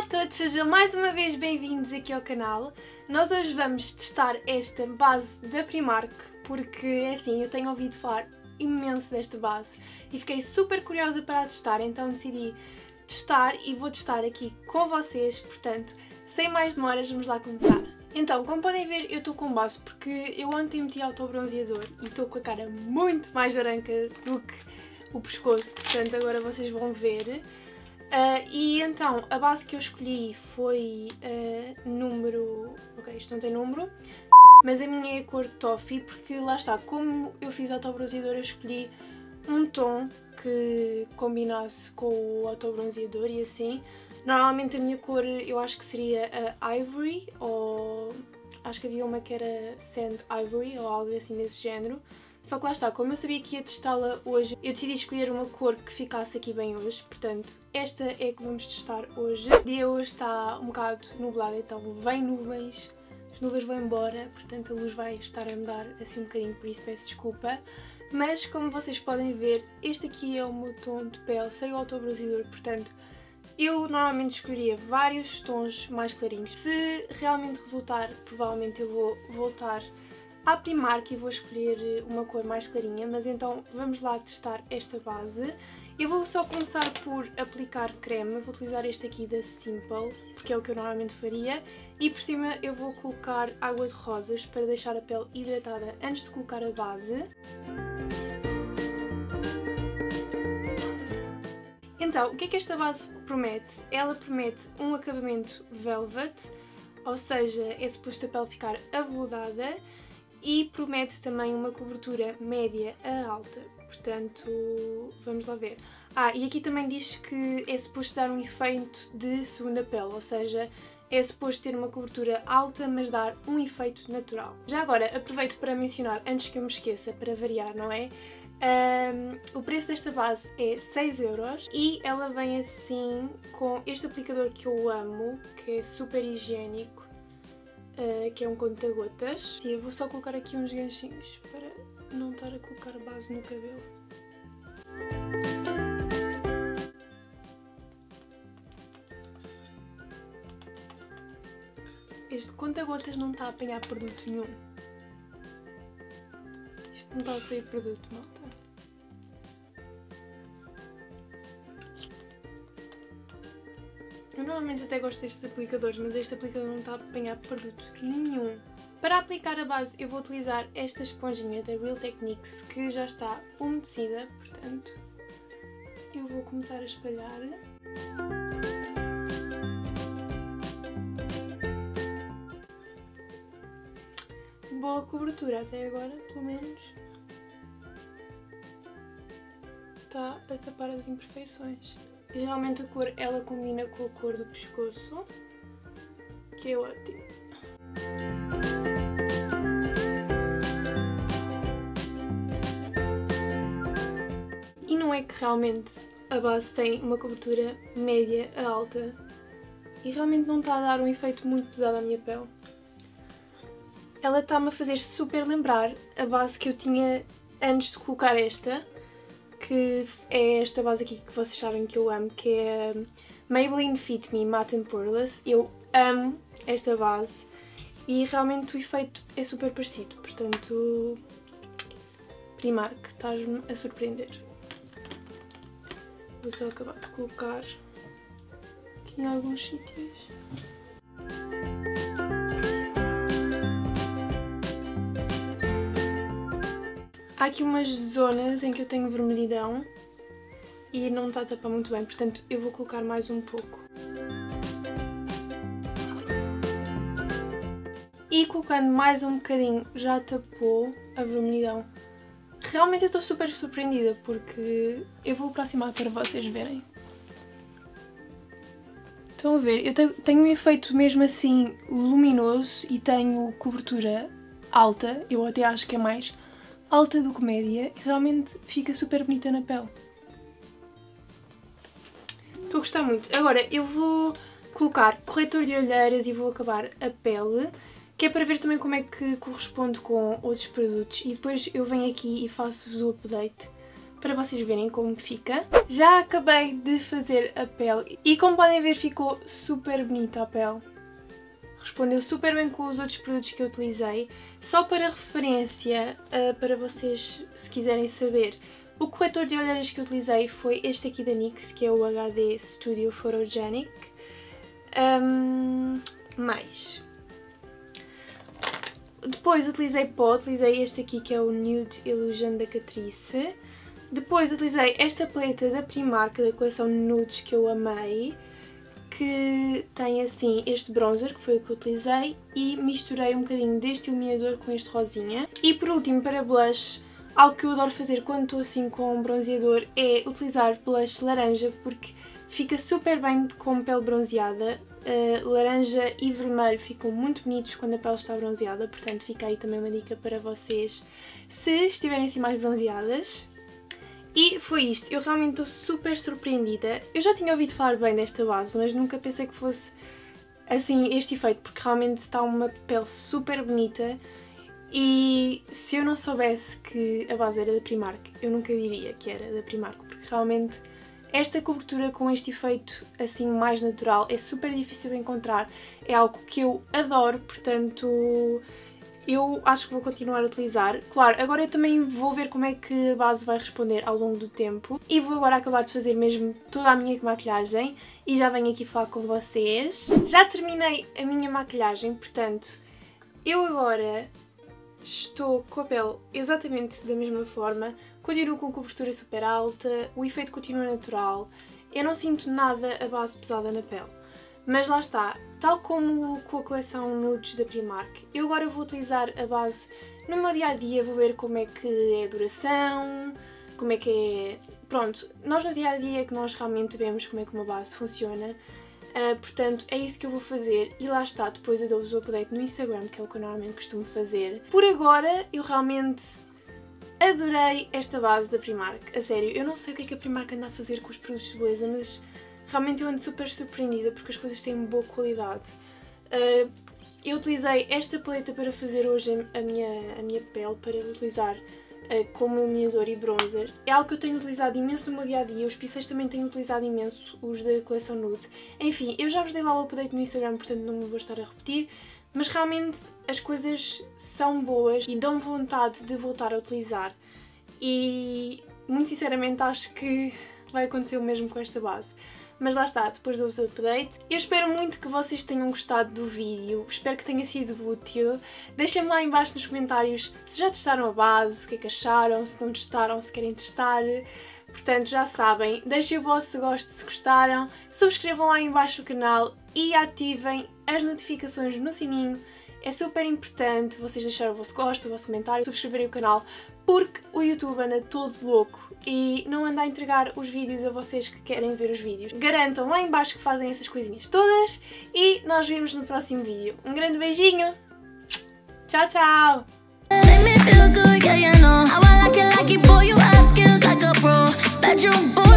a todos, sejam mais uma vez bem-vindos aqui ao canal. Nós hoje vamos testar esta base da Primark, porque é assim, eu tenho ouvido falar imenso desta base e fiquei super curiosa para a testar, então decidi testar e vou testar aqui com vocês, portanto, sem mais demoras, vamos lá começar. Então, como podem ver, eu estou com base porque eu ontem meti autobronzeador e estou com a cara muito mais branca do que o pescoço, portanto agora vocês vão ver. E então, a base que eu escolhi foi número... Ok, isto não tem número, mas a minha é a cor de Toffee, porque lá está, como eu fiz autobronzeador, eu escolhi um tom que combinasse com o autobronzeador e assim. Normalmente a minha cor eu acho que seria a Ivory, ou acho que havia uma que era Sand Ivory, ou algo assim desse género. Só que lá está, como eu sabia que ia testá-la hoje, eu decidi escolher uma cor que ficasse aqui bem hoje, portanto, esta é a que vamos testar hoje. O dia hoje está um bocado nublado, então vem nuvens, as nuvens vão embora, portanto a luz vai estar a mudar assim um bocadinho, por isso peço desculpa. Mas como vocês podem ver, este aqui é o meu tom de pele sem o autobronzeador, portanto, eu normalmente escolheria vários tons mais clarinhos. Se realmente resultar, provavelmente eu vou voltar à Primark e vou escolher uma cor mais clarinha, mas então vamos lá testar esta base. Eu vou só começar por aplicar creme, vou utilizar este aqui da Simple, porque é o que eu normalmente faria, e por cima eu vou colocar água de rosas para deixar a pele hidratada antes de colocar a base. Então, o que é que esta base promete? Ela promete um acabamento velvet, ou seja, é suposto a pele ficar aveludada, e promete também uma cobertura média a alta, portanto, vamos lá ver. E aqui também diz que é suposto dar um efeito de segunda pele, ou seja, é suposto ter uma cobertura alta, mas dar um efeito natural. Já agora, aproveito para mencionar, antes que eu me esqueça, para variar, não é? O preço desta base é 6€ e ela vem assim com este aplicador que eu amo, que é super higiênico, que é um conta-gotas. Eu vou só colocar aqui uns ganchinhos para não estar a colocar base no cabelo. Este conta-gotas não está a apanhar produto nenhum. Isto não está a sair produto, malta. Eu normalmente até gosto destes aplicadores, mas este aplicador não está a apanhar produto nenhum. Para aplicar a base eu vou utilizar esta esponjinha da Real Techniques que já está umedecida, portanto eu vou começar a espalhar. Boa cobertura até agora, pelo menos. Está a tapar as imperfeições. Realmente a cor, ela combina com a cor do pescoço, que é ótimo. E não é que realmente a base tem uma cobertura média a alta e realmente não está a dar um efeito muito pesado à minha pele. Ela está-me a fazer super lembrar a base que eu tinha antes de colocar esta, que é esta base aqui que vocês sabem que eu amo, que é a Maybelline Fit Me Matte and Poreless. Eu amo esta base e realmente o efeito é super parecido, portanto, Primark, estás-me a surpreender. Vou só acabar de colocar aqui em alguns sítios. Há aqui umas zonas em que eu tenho vermelhidão e não está a tapar muito bem, portanto eu vou colocar mais um pouco. E colocando mais um bocadinho já tapou a vermelhidão. Realmente eu estou super surpreendida porque eu vou aproximar para vocês verem. Estão a ver? Eu tenho um efeito mesmo assim luminoso e tenho cobertura alta, eu até acho que é mais alta do que média, e realmente fica super bonita na pele. Estou a gostar muito. Agora eu vou colocar corretor de olheiras e vou acabar a pele, que é para ver também como é que corresponde com outros produtos, e depois eu venho aqui e faço-vos o update para vocês verem como fica. Já acabei de fazer a pele e como podem ver ficou super bonita a pele. Respondeu super bem com os outros produtos que eu utilizei. Só para referência, para vocês se quiserem saber, o corretor de olheiras que eu utilizei foi este aqui da NYX, que é o HD Studio Photogenic. Depois utilizei pó, utilizei este aqui que é o Nude Illusion da Catrice. Depois utilizei esta paleta da Primark, da coleção Nudes, que eu amei, que tem assim este bronzer, que foi o que eu utilizei, e misturei um bocadinho deste iluminador com este rosinha. E por último, para blush, algo que eu adoro fazer quando estou assim com um bronzeador é utilizar blush laranja, porque fica super bem com pele bronzeada. Laranja e vermelho ficam muito bonitos quando a pele está bronzeada, portanto fica aí também uma dica para vocês se estiverem assim mais bronzeadas. E foi isto, eu realmente estou super surpreendida. Eu já tinha ouvido falar bem desta base, mas nunca pensei que fosse assim este efeito, porque realmente está uma pele super bonita. E se eu não soubesse que a base era da Primark, eu nunca diria que era da Primark, porque realmente esta cobertura com este efeito assim mais natural é super difícil de encontrar, é algo que eu adoro, portanto eu acho que vou continuar a utilizar. Claro, agora eu também vou ver como é que a base vai responder ao longo do tempo e vou agora acabar de fazer mesmo toda a minha maquilhagem e já venho aqui falar com vocês. Já terminei a minha maquilhagem, portanto eu agora estou com a pele exatamente da mesma forma, continuo com cobertura super alta, o efeito continua natural, eu não sinto nada a base pesada na pele. Mas lá está, tal como com a coleção Nudes da Primark, eu agora vou utilizar a base no meu dia-a-dia, vou ver como é que é a duração, como é que é... Pronto, nós no dia-a-dia é que nós realmente vemos como é que uma base funciona. Portanto, é isso que eu vou fazer e lá está, depois eu dou-vos o update no Instagram, que é o que eu normalmente costumo fazer. Por agora, eu realmente adorei esta base da Primark, a sério, eu não sei o que é que a Primark anda a fazer com os produtos de beleza, mas realmente eu ando super surpreendida porque as coisas têm boa qualidade. Eu utilizei esta paleta para fazer hoje a minha pele, para utilizar como iluminador e bronzer. É algo que eu tenho utilizado imenso no meu dia-a-dia, os pincéis também tenho utilizado imenso, os da coleção Nude. Enfim, eu já vos dei lá o update no Instagram, portanto não me vou estar a repetir, mas realmente as coisas são boas e dão vontade de voltar a utilizar. E muito sinceramente acho que vai acontecer o mesmo com esta base. Mas lá está, depois dou-vos o update. Eu espero muito que vocês tenham gostado do vídeo, espero que tenha sido útil. Deixem-me lá em baixo nos comentários se já testaram a base, o que é que acharam, se não testaram, se querem testar. Portanto, já sabem, deixem o vosso gosto se gostaram, subscrevam lá em baixo o canal e ativem as notificações no sininho. É super importante vocês deixarem o vosso gosto, o vosso comentário, subscreverem o canal, porque o YouTube anda todo louco e não anda a entregar os vídeos a vocês que querem ver os vídeos. Garantam lá em baixo que fazem essas coisinhas todas e nós vemos no próximo vídeo. Um grande beijinho! Tchau, tchau! Bedroom boy.